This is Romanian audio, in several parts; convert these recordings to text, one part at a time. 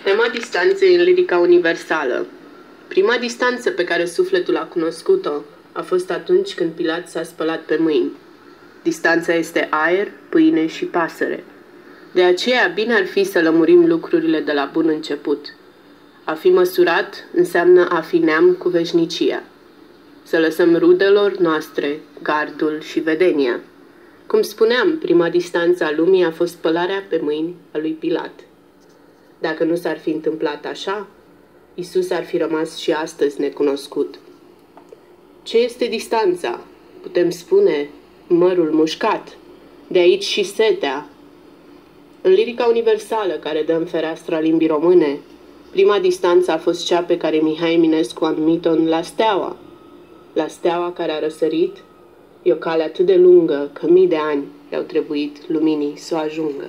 Tema distanței în lirica universală. Prima distanță pe care sufletul a cunoscut-o a fost atunci când Pilat s-a spălat pe mâini. Distanța este aer, pâine și pasăre. De aceea bine ar fi să lămurim lucrurile de la bun început. A fi măsurat înseamnă a fi neam cu veșnicia. Să lăsăm rudelor noastre gardul și vedenia. Cum spuneam, prima distanță a lumii a fost spălarea pe mâini a lui Pilat. Dacă nu s-ar fi întâmplat așa, Iisus ar fi rămas și astăzi necunoscut. Ce este distanța? Putem spune mărul mușcat. De aici și setea. În lirica universală care dă în fereastra limbii române, prima distanță a fost cea pe care Mihai Eminescu a numit-o în La Steaua. La steaua care a răsărit e o cale atât de lungă că mii de ani i-au trebuit luminii să o ajungă.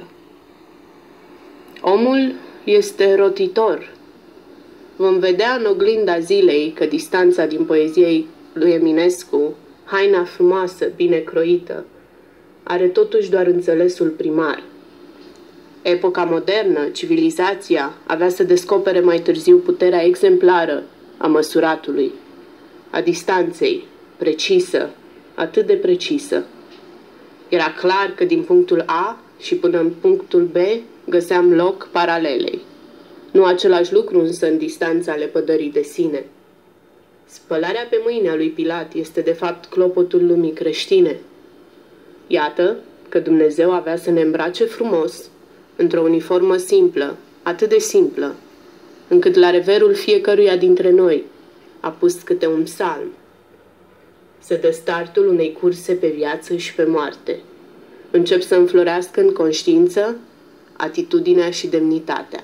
Omul este rotitor. Vom vedea în oglinda zilei că distanța din poeziei lui Eminescu, haina frumoasă, bine croită, are totuși doar înțelesul primar. Epoca modernă, civilizația, avea să descopere mai târziu puterea exemplară a măsuratului, a distanței, precisă, atât de precisă. Era clar că din punctul A și până în punctul B găseam loc paralelei. Nu același lucru însă în distanța lepădării de sine. Spălarea pe mâini a lui Pilat este de fapt clopotul lumii creștine. Iată că Dumnezeu avea să ne îmbrace frumos, într-o uniformă simplă, atât de simplă, încât la reverul fiecăruia dintre noi a pus câte un psalm. Se dă startul unei curse pe viață și pe moarte. Încep să înflorească în conștiință atitudinea și demnitatea.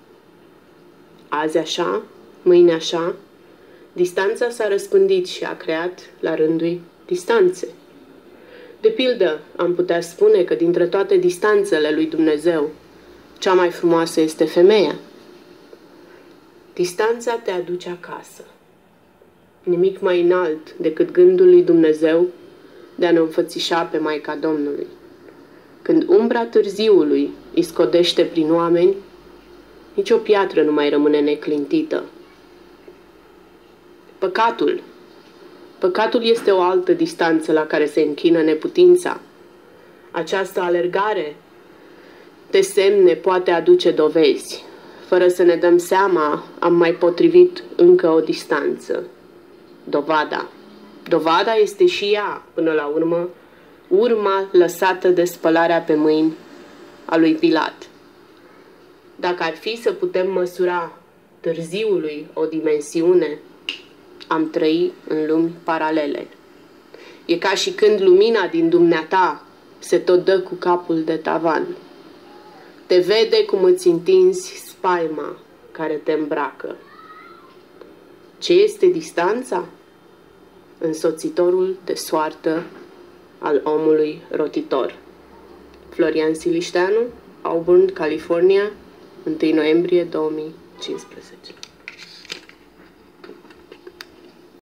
Azi așa, mâine așa, distanța s-a răspândit și a creat, la rândul, distanțe. De pildă, am putea spune că dintre toate distanțele lui Dumnezeu, cea mai frumoasă este femeia. Distanța te aduce acasă. Nimic mai înalt decât gândul lui Dumnezeu de a ne înfățișa pe Maica Domnului. Când umbra târziului îi scodește prin oameni, nici o piatră nu mai rămâne neclintită. Păcatul este o altă distanță la care se închină neputința. Această alergare de semne poate aduce dovezi. Fără să ne dăm seama, am mai potrivit încă o distanță. Dovada. Dovada este și ea, până la urmă, urma lăsată de spălarea pe mâini a lui Pilat. Dacă ar fi să putem măsura târziului o dimensiune, am trăi în lumi paralele. E ca și când lumina din dumneata se tot dă cu capul de tavan. Te vede cum îți întinzi spaima care te îmbracă. Ce este distanța? Însoțitorul de soartă al omului rotitor. Florian Silișteanu, Auburn, California, 1 noiembrie 2015.